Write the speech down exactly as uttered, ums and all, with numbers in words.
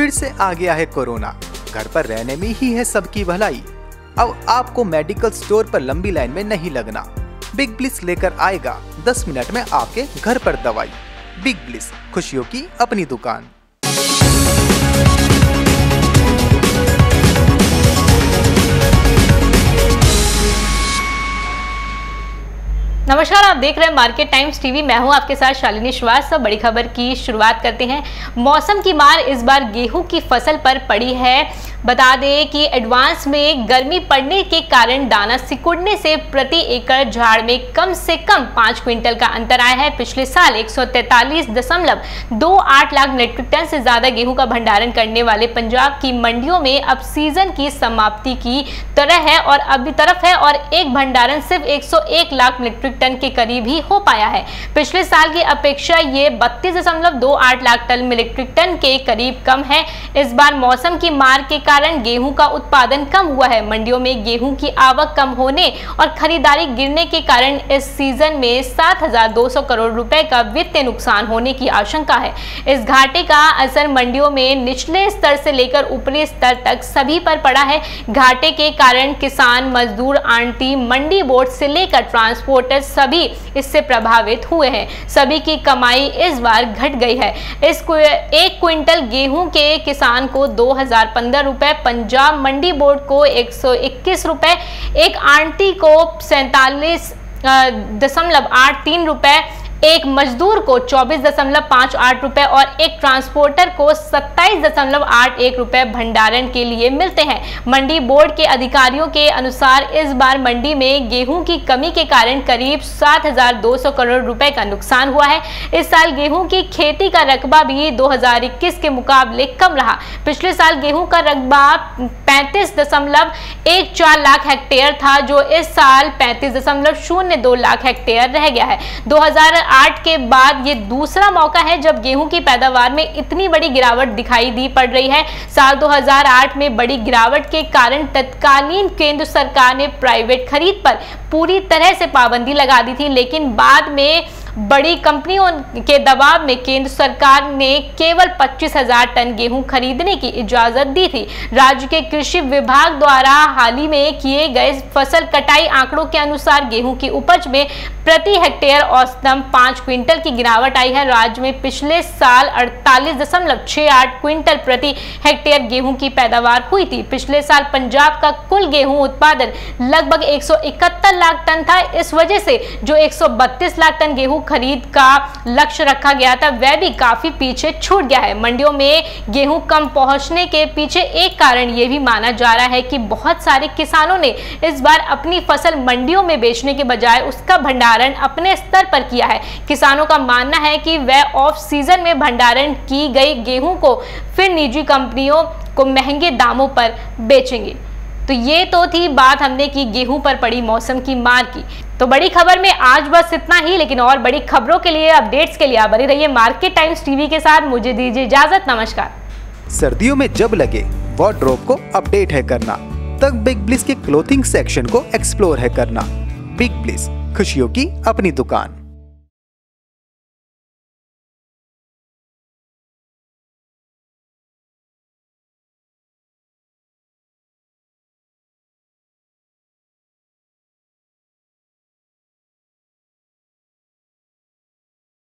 फिर से आ गया है कोरोना, घर पर रहने में ही है सबकी भलाई। अब आपको मेडिकल स्टोर पर लंबी लाइन में नहीं लगना। बिग ब्लिस लेकर आएगा दस मिनट में आपके घर पर दवाई। बिग ब्लिस, खुशियों की अपनी दुकान। नमस्कार, आप देख रहे हैं मार्केट टाइम्स टीवी। मैं हूं आपके साथ शालिनी श्रीवास्तव। बड़ी खबर की शुरुआत करते हैं। मौसम की मार इस बार गेहूं की फसल पर पड़ी है। बता दें कि एडवांस में गर्मी पड़ने के कारण दाना सिकुड़ने से प्रति एकड़ झाड़ में कम से कम पाँच क्विंटल का अंतर आया है। पिछले साल एक सौ तैंतालीस दशमलव दो आठ लाख मीट्रिक टन से ज्यादा गेहूं का भंडारण करने वाले पंजाब की मंडियों में अब सीजन की समाप्ति की तरह है और अभी तरफ है और एक भंडारण सिर्फ एक सौ एक लाख मीट्रिक टन के करीब ही हो पाया है। पिछले साल की अपेक्षा ये बत्तीस दशमलव दो आठ लाख टन मीट्रिक टन के करीब कम है। इस बार मौसम की मार के कारण गेहूं का उत्पादन कम हुआ है। मंडियों में गेहूं की आवक कम होने और खरीदारी गिरने के कारण इस सीजन में सात हजार दो सौ करोड़ रुपए का वित्तीय नुकसान होने की आशंका है। इस घाटे का असर मंडियों में निचले स्तर से लेकर ऊपरी स्तर तक सभी पर पड़ा है। घाटे के कारण किसान, मजदूर, आंटी, मंडी बोर्ड से लेकर ट्रांसपोर्टर सभी इससे प्रभावित हुए हैं। सभी की कमाई इस बार घट गई है। इस एक क्विंटल गेहूं के किसान को दो हजार पंद्रह रुपए, पंजाब मंडी बोर्ड को एक सौ इक्कीस रुपए, एक आंटी को सैंतालीस दशमलव आठ तीन रुपए, एक मजदूर को चौबीस दशमलव पाँच आठ रुपए और एक ट्रांसपोर्टर को सत्ताईस दशमलव आठ एक रुपए भंडारण के लिए मिलते हैं। मंडी बोर्ड के अधिकारियों के अनुसार इस बार मंडी में गेहूं की कमी के कारण करीब सात हजार दो सौ करोड़ रुपए का नुकसान हुआ है। इस साल गेहूं की खेती का रकबा भी दो हजार इक्कीस के मुकाबले कम रहा। पिछले साल गेहूं का रकबा पैंतीस दशमलव एक चार लाख हेक्टेयर था, जो इस साल पैंतीस दशमलव शून्य दो लाख हेक्टेयर रह गया है। दो हजार आठ के बाद ये दूसरा मौका है जब गेहूं की पैदावार में इतनी बड़ी गिरावट दिखाई दी पड़ रही है। साल दो हजार आठ में बड़ी गिरावट के कारण तत्कालीन केंद्र सरकार ने प्राइवेट खरीद पर पूरी तरह से पाबंदी लगा दी थी, लेकिन बाद में बड़ी कंपनियों के दबाव में केंद्र सरकार ने केवल पच्चीस हजार टन गेहूं खरीदने की इजाजत दी थी। राज्य के कृषि विभाग द्वारा हाल ही में किए गए फसल कटाई आंकड़ों के अनुसार गेहूं की उपज में प्रति हेक्टेयर औसतन पाँच क्विंटल की गिरावट आई है। राज्य में पिछले साल अड़तालीस दशमलव छह आठ क्विंटल प्रति हेक्टेयर गेहूं की पैदावार हुई थी। पिछले साल पंजाब का कुल गेहूं उत्पादन लगभग एक सौ इकहत्तर लाख टन था। इस वजह से जो एक सौ बत्तीस लाख टन गेहूं खरीद का लक्ष्य रखा गया था वह भी काफी पीछे छूट गया है। मंडियों में गेहूं कम पहुंचने के पीछे एक कारण यह भी माना जा रहा है कि बहुत सारे किसानों ने इस बार अपनी फसल मंडियों में बेचने के बजाय उसका भंडारण अपने स्तर पर किया है। किसानों का मानना है कि वह ऑफ सीजन में भंडारण की गई गेहूं को फिर निजी कंपनियों को महंगे दामों पर बेचेंगे। तो ये तो थी बात हमने की गेहूं पर पड़ी मौसम की मार की। तो बड़ी खबर में आज बस इतना ही, लेकिन और बड़ी खबरों के लिए, अपडेट्स के लिए आप बने रहिए मार्केट टाइम्स टीवी के साथ। मुझे दीजिए इजाजत, नमस्कार। सर्दियों में जब लगे वार्डरोब को अपडेट है करना, तब बिग ब्लिस के क्लोथिंग सेक्शन को एक्सप्लोर है करना। बिग ब्लिस, खुशियों की अपनी दुकान।